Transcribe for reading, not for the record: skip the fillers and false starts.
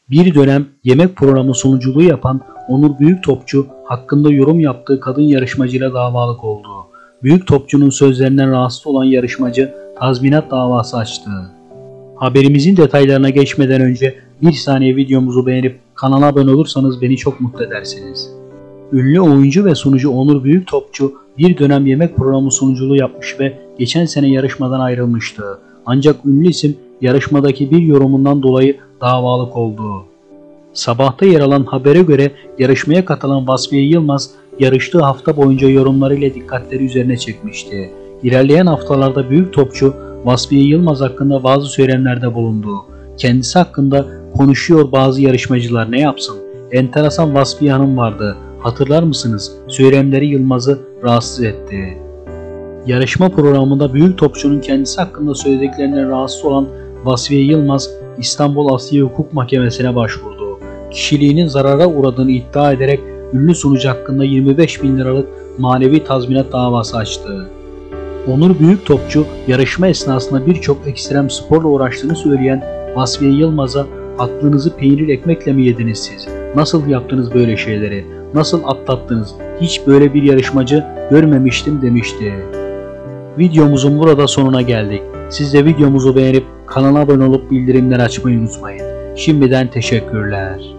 Bir dönem yemek programı sunuculuğu yapan Onur Büyüktopçu hakkında yorum yaptığı kadın yarışmacıyla davalık oldu. Büyüktopçu'nun sözlerinden rahatsız olan yarışmacı tazminat davası açtı. Haberimizin detaylarına geçmeden önce bir saniye videomuzu beğenip kanala abone olursanız beni çok mutlu edersiniz. Ünlü oyuncu ve sunucu Onur Büyüktopçu bir dönem yemek programı sunuculuğu yapmış ve geçen sene yarışmadan ayrılmıştı. Ancak ünlü isim yarışmadaki bir yorumundan dolayı davalık oldu. Sabah'ta yer alan habere göre yarışmaya katılan Vasfiye Yılmaz yarıştığı hafta boyunca yorumlarıyla dikkatleri üzerine çekmişti. İlerleyen haftalarda Büyüktopçu Vasfiye Yılmaz hakkında bazı söylemlerde bulundu. Kendisi hakkında konuşuyor bazı yarışmacılar ne yapsın? Enteresan Vasfiye Hanım vardı. Hatırlar mısınız? Söylemleri Yılmaz'ı rahatsız etti. Yarışma programında Büyüktopçu'nun kendisi hakkında söylediklerinden rahatsız olan Vasfiye Yılmaz İstanbul Asliye Hukuk Mahkemesi'ne başvurdu. Kişiliğinin zarara uğradığını iddia ederek ünlü sunucu hakkında 25.000 liralık manevi tazminat davası açtı. Onur Büyüktopçu yarışma esnasında birçok ekstrem sporla uğraştığını söyleyen Vasfiye Yılmaz'a "Aklınızı peynir ekmekle mi yediniz siz? Nasıl yaptınız böyle şeyleri? Nasıl atlattınız? Hiç böyle bir yarışmacı görmemiştim" demişti. Videomuzun burada sonuna geldik. Siz de videomuzu beğenip kanala abone olup bildirimleri açmayı unutmayın. Şimdiden teşekkürler.